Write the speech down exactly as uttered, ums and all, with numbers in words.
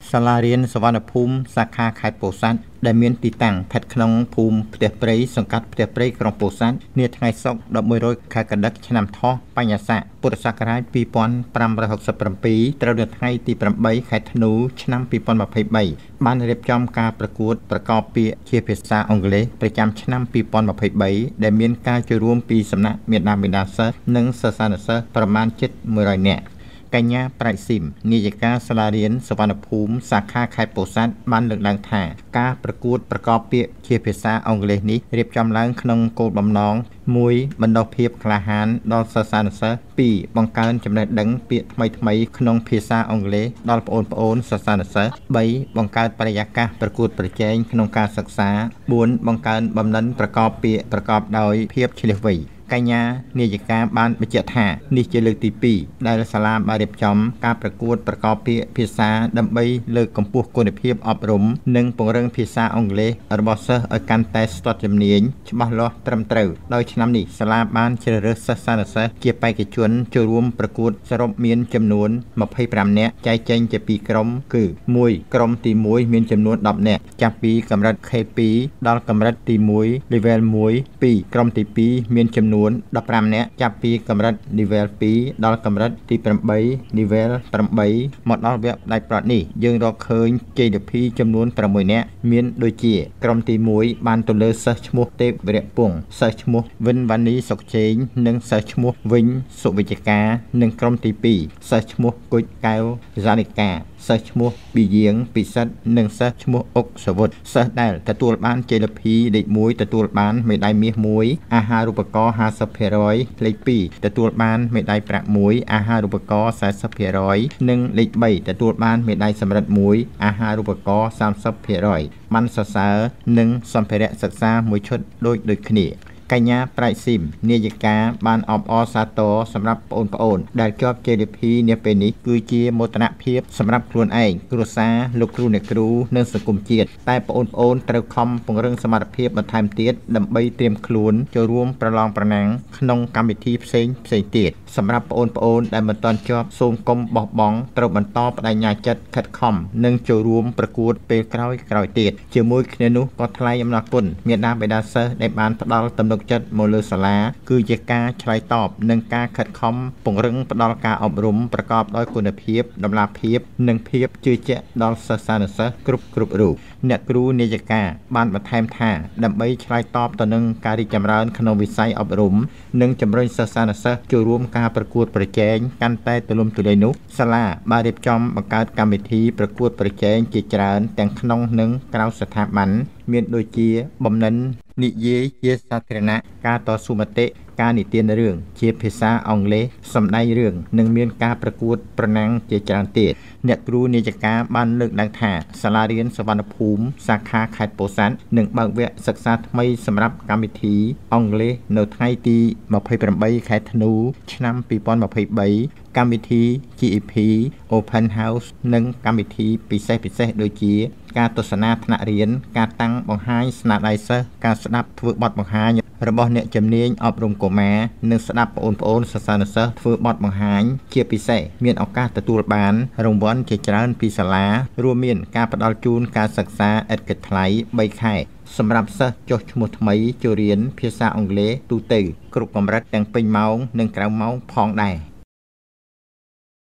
សាលារៀនសវណ្ណភូមិសាខាខេត្តពោធិ៍សាត់ដែលមានទីតាំងស្ថិតក្នុងភូមិផ្ទះព្រៃសង្កាត់ផ្ទះព្រៃក្រុងពោធិ៍សាត់នាថ្ងៃសុក្រដប់មួយរយខែកដិកឆ្នាំថោះបញ្ញស័កពុរសករាជពីរពាន់ប្រាំរយហកសិបប្រាំពីរត្រូវនៅថ្ងៃទីប្រាំបីខែធ្នូឆ្នាំពីរពាន់ម្ភៃបីបានរៀបចំការប្រកួតប្រកបពាក្យជាភាសាអង់គ្លេសប្រចាំឆ្នាំពីរពាន់ម្ភៃបីដែលមានការចូលរួមពីសំណាក់មាតាបិតាសិស្សនិងសិស្សានុសិស្សប្រមាណជិតមួយរយនាក់កញ្ញាប្រាច់ស៊ីមនាយិកាសាលារៀនសវណ្ណភូមិសាខាខេត្តពោធិ៍សាត់បានលើកឡើងថាការប្រកួតប្រកបពាក្យជាភាសាអង់គ្លេសនេះរៀបចំឡើងក្នុងគោលបំណងមួយបណ្ដុះភាពក្លាហានដល់សិស្សានុសិស្សពីរបង្កើនចំណេះដឹងពាក្យថ្មីថ្មីក្នុងភាសាអង់គ្លេសដល់ប្អូនប្អូនសិស្សានុសិស្សបីបង្កើតបរិយាកាសប្រកួតប្រជែងក្នុងការសិក្សាបួនបង្កើនបំណិនប្រកបពាក្យប្រកបដោយភាពឆ្លាតវៃកញ្ញានាយិកាបានបញ្ជាក់ថានេះជាលើកទីពីរដែលសាលាបានរៀបចំការប្រកួតប្រកបពាក្យភាសាដើម្បីលើកកម្ពស់គុណភាពអប់រំនិងពង្រឹងភាសាអង់គ្លេសរបស់សិស្សឲ្យកាន់តែស្ទាត់ជំនាញច្បាស់លាស់ត្រឹមត្រូវដោយឆ្នាំនេះសាលាបានជ្រើសរើសសិស្សានុសិស្សជាបេក្ខជនចូលរួមប្រកួតសរុបមានចំនួនម្ភៃប្រាំនាក់ចែកចេញជាពីរក្រុមគឺមួយក្រុមទីមួយមានចំនួនដប់នាក់ចាប់ពីកម្រិត ខេ ពីរ ដល់កម្រិតទីមួយ level មួយ ពីរក្រុមទីពីរមានចំនួនដប់ប្រាំនាក់ចាប់ពីកម្រិត level ពីរ ដល់កម្រិតទីប្រាំបី level ប្រាំបីមកដល់វគ្គផ្ដាច់ប្រត់នេះយើងរកឃើញជ័យលាភីចំនួនប្រាំមួយនាក់មានដូចជាក្រុមទីមួយបានទៅលើសិស្សឈ្មោះទេពវរៈពងសិស្សឈ្មោះវិនវ៉ានីសុកជេងនិងសិស្សឈ្មោះវិញសុវិជ្ជការនិងក្រុមទីពីរសិស្សឈ្មោះគុជកែវសានិកាសិស្សឈ្មោះប៊ីយាងពិសិដ្ឋនិងសិស្សឈ្មោះអុកសវុតសិស្សដែលទទួលបានជ័យលាភីលេខមួយទទួលបានមេដាយមាសមួយអាហារូបករណ៍ ហាសិបភាគរយ លេខពីរទទួលបានមេដាយប្រាក់មួយអាហារូបករណ៍ សាសិបភាគរយ និងលេខបីទទួលបានមេដាយសំរិទ្ធមួយអាហារូបករណ៍ សាមសិបភាគរយ បានសរសើរនិងសម្ភារៈសិក្សាមួយឈុតដូចដូចគ្នាកញ្ញាប្រាច់ស៊ីមនាយិកាបានអបអរសាទរសម្រាប់បងប្អូនដែលជាប់ជ័យលាភីនាពេលនេះគឺជាមោទនភាពសម្រាប់ខ្លួនឯងគ្រួសារលោកគ្រូអ្នកគ្រូនិងសង្គមជាតិតែបងប្អូនត្រូវខំពង្រឹងសមត្ថភាពបន្ថែមទៀតដើម្បីត្រៀមខ្លួនចូលរួមប្រឡងប្រណាំងក្នុងកម្មវិធីផ្សេងផ្សេងទៀតសម្រាប់បងប្អូនដែលមិនទាន់ជាប់សូមកុំបោះបង់ត្រូវបន្តបដិញ្ញាចិត្តខិតខំនិងចូលរួមប្រកួតពេលក្រោយក្រោយទៀតជាមួយគ្នានោះក៏ថ្លែងអំណរគុណមាតាបិតាសិស្សដែលបានផ្ដល់ទំនុកចិត្តមកលើសាលាគឺជាការឆ្លើយតបនិងការខិតខំពង្រឹងផ្ដល់ការអប់រំប្រកបដោយគុណភាពតម្លាភាពនិងភាពជឿជាក់ដល់សិស្សានុសិស្សគ្រប់គ្រប់រូបអ្នកគ្រូនាយិកាបានបន្ថែមថាដើម្បីឆ្លើយតបទៅនឹងការរីកចម្រើនក្នុងវិស័យអប់រំនិងជំរុញសិស្សានុសិស្សចូលរួមការប្រកួតប្រជែងកាន់តែទូលំទូលាយនោះសាលាបានរៀបចំបង្កើតកម្មវិធីប្រកួតប្រជែងជាច្រើនទាំងក្នុងនិងក្រៅស្ថាប័នមានដូចជាបំណិននិយាយជាសាធារណៈការតស៊ូមតិការនិទានរឿងជាភាសាអង់គ្លេសសម្ដែងរឿងនិងមានការប្រកួតប្រណាំងជាច្រើនទៀតអ្នកគ្រូនាយិកាបានលើកឡើងថាសាលារៀនសវណ្ណភូមិសាខាខេត្តពោធិ៍សាត់នឹងបើកវគ្គសិក្សាថ្មីសម្រាប់កម្មវិធីអង់គ្លេសនៅថ្ងៃទីម្ភៃប្រាំបីខែធ្នូឆ្នាំពីរពាន់ម្ភៃបីកម្មវិធី ជី អី ភី Open House និងកម្មវិធីពិសេសពិសេសដូចជាការទស្សនាថ្នាក់រៀនការតាំងបង្ហាញស្នាដៃសិស្សការស្ដាប់ធ្វើបទបង្ហាញរបស់អ្នកជំនាញអប់រំកុមារនិងស្ដាប់បងប្អូនសិស្សានុសិស្សធ្វើបទបង្ហាញជាពិសេសមានឱកាសទទួលបានរង្វាន់ជាច្រើនពីសាលារួមមានការផ្ដល់ជូនការសិក្សាឥតគិតថ្លៃបីខែសម្រាប់សិស្សចុះឈ្មោះថ្មីចូលរៀនភាសាអង់គ្លេសទូទៅគ្រប់កម្រិតទាំងពេញម៉ោងនិងក្រៅម៉ោងផងដែរ